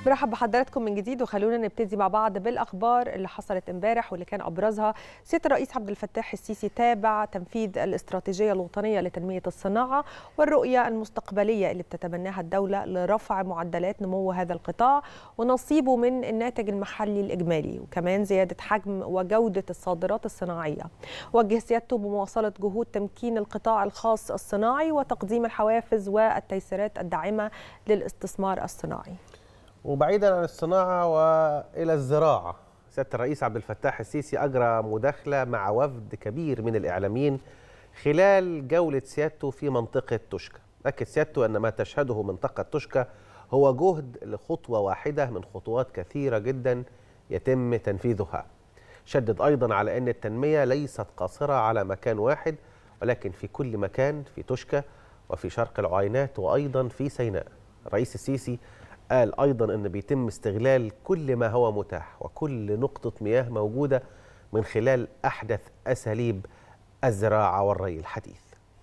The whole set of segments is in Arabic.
برحب بحضراتكم من جديد، وخلونا نبتدي مع بعض بالأخبار اللي حصلت امبارح واللي كان أبرزها سيادة الرئيس عبد الفتاح السيسي تابع تنفيذ الاستراتيجية الوطنية لتنمية الصناعة والرؤية المستقبلية اللي بتتبناها الدولة لرفع معدلات نمو هذا القطاع ونصيبه من الناتج المحلي الإجمالي، وكمان زيادة حجم وجودة الصادرات الصناعية. وجه سيادته بمواصلة جهود تمكين القطاع الخاص الصناعي وتقديم الحوافز والتيسيرات الداعمة للاستثمار الصناعي. وبعيدا عن الصناعة وإلى الزراعة، سيادة الرئيس عبد الفتاح السيسي أجرى مداخلة مع وفد كبير من الإعلاميين خلال جولة سيادته في منطقة توشكا. أكد سيادته أن ما تشهده منطقة توشكا هو جهد لخطوة واحدة من خطوات كثيرة جدا يتم تنفيذها. شدد أيضا على أن التنمية ليست قاصرة على مكان واحد، ولكن في كل مكان، في توشكا وفي شرق العوينات وأيضا في سيناء. الرئيس السيسي قال أيضا أن بيتم استغلال كل ما هو متاح وكل نقطة مياه موجودة من خلال أحدث أساليب الزراعة والري الحديث.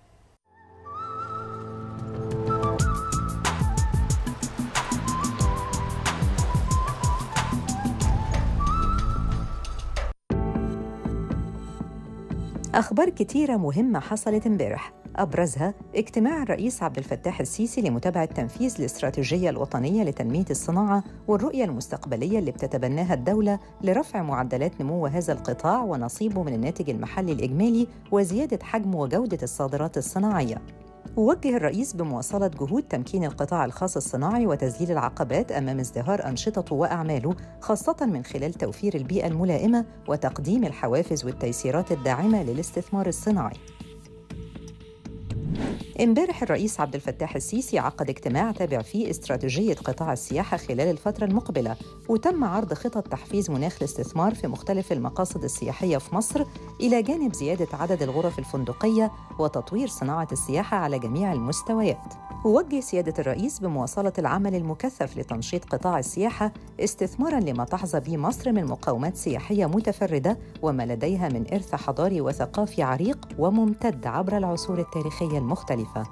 أخبار كتيرة مهمة حصلت امبارح، أبرزها اجتماع الرئيس عبد الفتاح السيسي لمتابعة تنفيذ الاستراتيجية الوطنية لتنمية الصناعة والرؤية المستقبلية اللي بتتبناها الدولة لرفع معدلات نمو هذا القطاع ونصيبه من الناتج المحلي الإجمالي وزيادة حجم وجودة الصادرات الصناعية. ووجه الرئيس بمواصلة جهود تمكين القطاع الخاص الصناعي وتذليل العقبات أمام ازدهار أنشطته وأعماله، خاصة من خلال توفير البيئة الملائمة وتقديم الحوافز والتيسيرات الداعمة للاستثمار الصناعي. امبارح الرئيس عبد الفتاح السيسي عقد اجتماع تابع فيه استراتيجية قطاع السياحة خلال الفترة المقبلة، وتم عرض خطط تحفيز مناخ الاستثمار في مختلف المقاصد السياحية في مصر، إلى جانب زيادة عدد الغرف الفندقية وتطوير صناعة السياحة على جميع المستويات. ووجه سيادة الرئيس بمواصلة العمل المكثف لتنشيط قطاع السياحة استثماراً لما تحظى به مصر من مقومات سياحية متفردة وما لديها من إرث حضاري وثقافي عريق وممتد عبر العصور التاريخية المختلفة.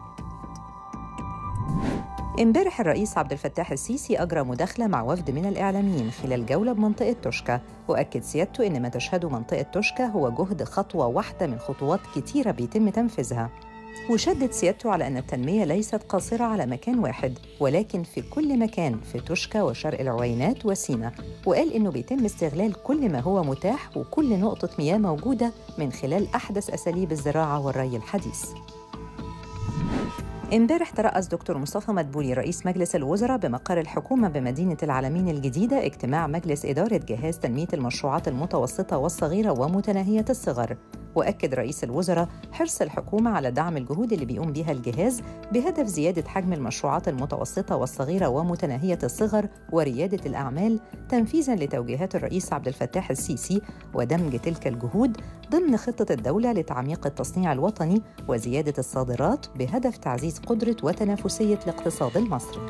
امبارح الرئيس عبد الفتاح السيسي أجرى مداخلة مع وفد من الإعلاميين خلال جولة بمنطقة توشكا، وأكد سيادته إن ما تشهده منطقة توشكا هو جهد خطوة واحدة من خطوات كتيرة بيتم تنفيذها. وشدد سيادته على أن التنمية ليست قاصرة على مكان واحد، ولكن في كل مكان في توشكا وشرق العوينات وسيناء، وقال إنه بيتم استغلال كل ما هو متاح وكل نقطة مياه موجودة من خلال أحدث أساليب الزراعة والري الحديث. امبارح ترأس دكتور مصطفى مدبولي رئيس مجلس الوزراء بمقر الحكومة بمدينة العلمين الجديدة اجتماع مجلس إدارة جهاز تنمية المشروعات المتوسطة والصغيرة ومتناهية الصغر. وأكد رئيس الوزراء حرص الحكومة على دعم الجهود اللي بيقوم بها الجهاز بهدف زيادة حجم المشروعات المتوسطة والصغيرة ومتناهية الصغر وريادة الأعمال تنفيذاً لتوجيهات الرئيس عبد الفتاح السيسي، ودمج تلك الجهود ضمن خطة الدولة لتعميق التصنيع الوطني وزيادة الصادرات بهدف تعزيز قدرة وتنافسية الاقتصاد المصري.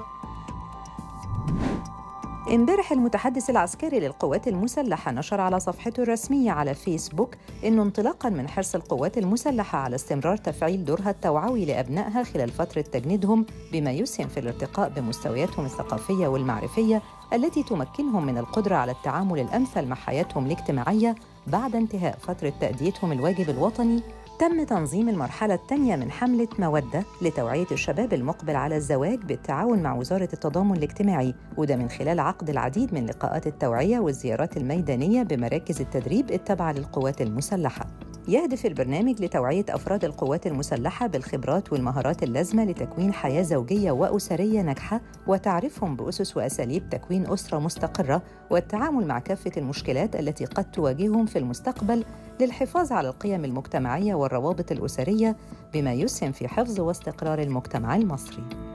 امبارح المتحدث العسكري للقوات المسلحة نشر على صفحته الرسمية على فيسبوك إنه انطلاقاً من حرص القوات المسلحة على استمرار تفعيل دورها التوعوي لأبنائها خلال فترة تجنيدهم، بما يسهم في الارتقاء بمستوياتهم الثقافية والمعرفية التي تمكنهم من القدرة على التعامل الأمثل مع حياتهم الاجتماعية بعد انتهاء فترة تأديتهم الواجب الوطني. تم تنظيم المرحلة الثانية من حملة مودة لتوعية الشباب المقبل على الزواج بالتعاون مع وزارة التضامن الاجتماعي، وده من خلال عقد العديد من لقاءات التوعية والزيارات الميدانية بمراكز التدريب التابعة للقوات المسلحة. يهدف البرنامج لتوعية أفراد القوات المسلحة بالخبرات والمهارات اللازمة لتكوين حياة زوجية وأسرية ناجحة، وتعريفهم بأسس وأساليب تكوين أسرة مستقرة، والتعامل مع كافة المشكلات التي قد تواجههم في المستقبل للحفاظ على القيم المجتمعية والروابط الأسرية، بما يسهم في حفظ واستقرار المجتمع المصري.